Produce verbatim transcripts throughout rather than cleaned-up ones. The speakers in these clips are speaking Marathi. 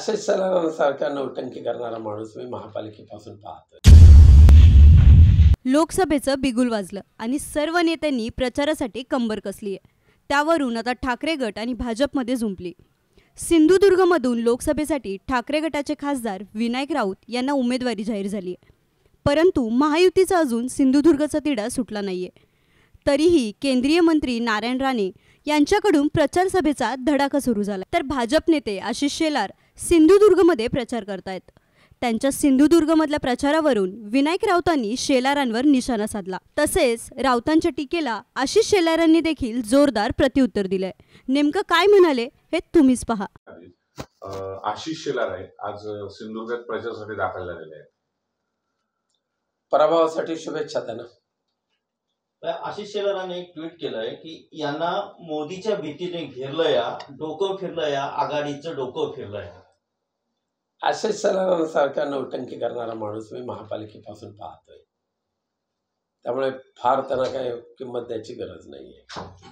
असेच सारखा नौटंकी करणारा माणूस मी महापालिकेपासून पाहतोय। लोकसभेचं बिगुल वाजलं आणि सर्व नेत्यांनी प्रचारासाठी कंबर कसली आहे। त्यावरून आता ठाकरे गट आणि भाजपमध्ये झुंपली। सिंधुदुर्गमधून लोकसभेसाठी ठाकरे गटाचे खासदार विनायक राऊत यांना उमेदवारी जाहीर झाली आहे, परंतु महायुतीचा अजून सिंधुदुर्गचा तिढा सुटला नाहीये। तरीही केंद्रीय मंत्री नारायण राणे यांच्याकडून प्रचार सभेचा धडाका सुरू झाला, तर भाजप नेते आशिष शेलार सिंधुदुर्गमध्ये प्रचार करतायत। त्यांच्या सिंधुदुर्गमधल्या प्रचारावरून विनायक राऊतांनी शेलारांवर निशाणा साधला। तसेच राऊतांच्या टीकेला आशिष शेलारांनी देखील जोरदार प्रत्युत्तर दिलंय। नेमकं काय म्हणाले हे तुम्हीच पहा। आशिष शेलार आहे आज सिंधुदुर्गात प्रचारासाठी दाखल झालेले आहेत। पराभवासाठी शुभेच्छा त्यांना। आशिष शेलारांनी एक ट्विट केलंय की यांना मोदीच्या भीतीने घेरलं या, डोकं फिरलं या, आघाडीचं डोकं फिरलं या। असेच सारखा नौटंकी करणारा माणूस मी महापालिकेपासून पाहतोय, त्यामुळे फार त्यांना काही किंमत द्यायची गरज नाहीये।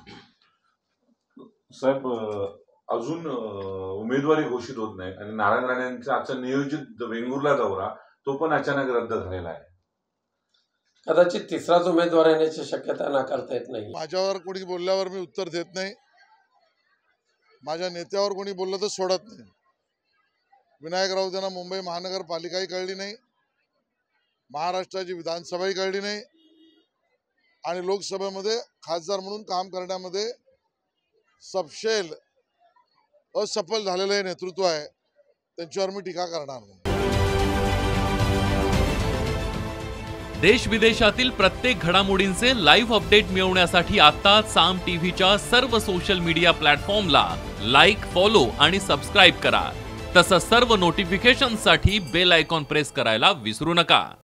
साहेब अजून उमेदवारी घोषित होत नाही आणि नारायण राणे यांचा आजचा नियोजित वेंगुर्ला दौरा तो पण अचानक रद्द झालेला आहे। कदाचित तिसराच उमेदवार येण्याची शक्यता नाकारता येत नाही। माझ्यावर कोणी बोलल्यावर मी उत्तर देत नाही, माझ्या नेत्यावर कोणी बोललं तर सोडत नाही। विनायक राऊत यांना मुंबई महानगरपालिकाही कळली नाही, महाराष्ट्राची विधानसभाही कळली नाही आणि लोकसभेमध्ये खासदार म्हणून काम करण्यामध्ये सपशेल असफल झालेलं हे नेतृत्व आहे, त्यांच्यावर मी टीका करणार नाही। देश विदेशातील प्रत्येक घडामोडींचे लाईव्ह अपडेट मिळवण्यासाठी आता साम टीव्हीच्या सर्व सोशल मीडिया प्लॅटफॉर्मला लाईक, फॉलो आणि सबस्क्राईब करा। तसंच सर्व नोटिफिकेशनसाठी बेल आयकॉन प्रेस करायला विसरू नका।